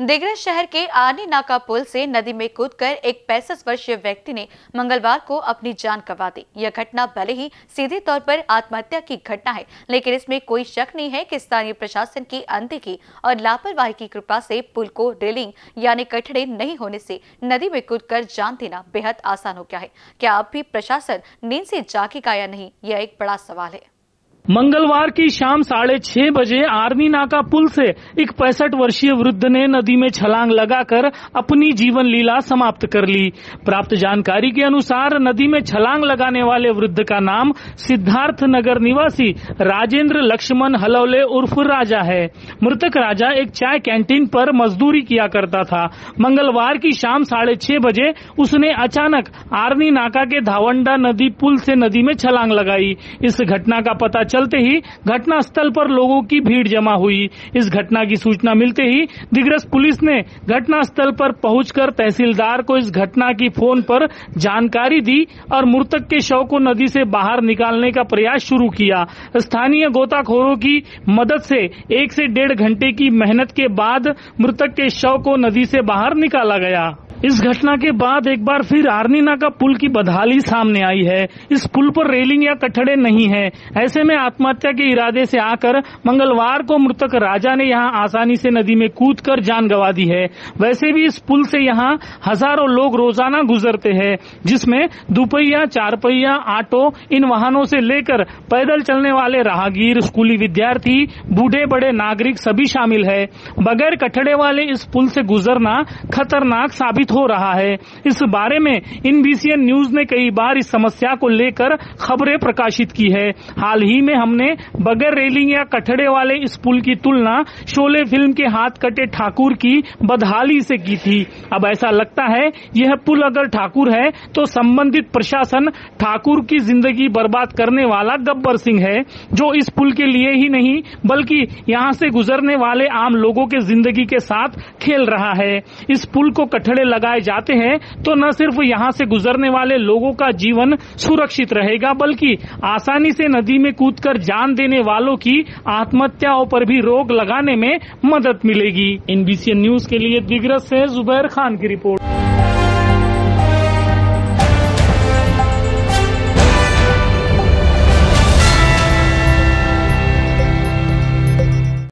दिग्रस शहर के आनी नाका पुल से नदी में कूदकर एक 65 वर्षीय व्यक्ति ने मंगलवार को अपनी जान गंवा दी। यह घटना भले ही सीधे तौर पर आत्महत्या की घटना है, लेकिन इसमें कोई शक नहीं है कि स्थानीय प्रशासन की अनदेखी और लापरवाही की कृपा से पुल को रेलिंग यानी कठड़े नहीं होने से नदी में कूदकर जान देना बेहद आसान हो गया है। क्या अब भी प्रशासन नींद से जागेगा या नहीं, यह एक बड़ा सवाल है। मंगलवार की शाम 6:30 बजे आर्मी नाका पुल से एक 65 वर्षीय वृद्ध ने नदी में छलांग लगाकर अपनी जीवन लीला समाप्त कर ली। प्राप्त जानकारी के अनुसार नदी में छलांग लगाने वाले वृद्ध का नाम सिद्धार्थ नगर निवासी राजेंद्र लक्ष्मण हलौले उर्फ राजा है। मृतक राजा एक चाय कैंटीन पर मजदूरी किया करता था। मंगलवार की शाम 6:30 बजे उसने अचानक आर्मी नाका के धावंडा नदी पुल से नदी में छलांग लगाई। इस घटना का पता चलते ही घटना स्थल पर लोगों की भीड़ जमा हुई। इस घटना की सूचना मिलते ही दिग्रस पुलिस ने घटना स्थल पर पहुंचकर तहसीलदार को इस घटना की फोन पर जानकारी दी और मृतक के शव को नदी से बाहर निकालने का प्रयास शुरू किया। स्थानीय गोताखोरों की मदद से 1 से 1.5 घंटे की मेहनत के बाद मृतक के शव को नदी से बाहर निकाला गया। इस घटना के बाद एक बार फिर आर्नी नाका पुल की बदहाली सामने आई है। इस पुल पर रेलिंग या कठड़े नहीं है। ऐसे में आत्महत्या के इरादे से आकर मंगलवार को मृतक राजा ने यहां आसानी से नदी में कूदकर जान गंवा दी है। वैसे भी इस पुल से यहां हजारों लोग रोजाना गुजरते हैं, जिसमें दुपहिया, 4 पहिया, ऑटो, इन वाहनों से लेकर पैदल चलने वाले राहगीर, स्कूली विद्यार्थी, बूढ़े बड़े नागरिक सभी शामिल है। बगैर कठड़े वाले इस पुल से गुजरना खतरनाक साबित हो रहा है। इस बारे में NBCN न्यूज ने कई बार इस समस्या को लेकर खबरें प्रकाशित की है। हाल ही में हमने बगैर रेलिंग या कठड़े वाले इस पुल की तुलना शोले फिल्म के हाथ कटे ठाकुर की बदहाली से की थी। अब ऐसा लगता है यह पुल अगर ठाकुर है तो संबंधित प्रशासन ठाकुर की जिंदगी बर्बाद करने वाला गब्बर सिंह है, जो इस पुल के लिए ही नहीं बल्कि यहाँ से गुजरने वाले आम लोगों के जिंदगी के साथ खेल रहा है। इस पुल को कठड़े लगाए जाते हैं तो न सिर्फ यहाँ से गुजरने वाले लोगों का जीवन सुरक्षित रहेगा, बल्कि आसानी से नदी में कूदकर जान देने वालों की आत्महत्याओं पर भी रोक लगाने में मदद मिलेगी। NBCN न्यूज के लिए दिग्रस से जुबैर खान की रिपोर्ट।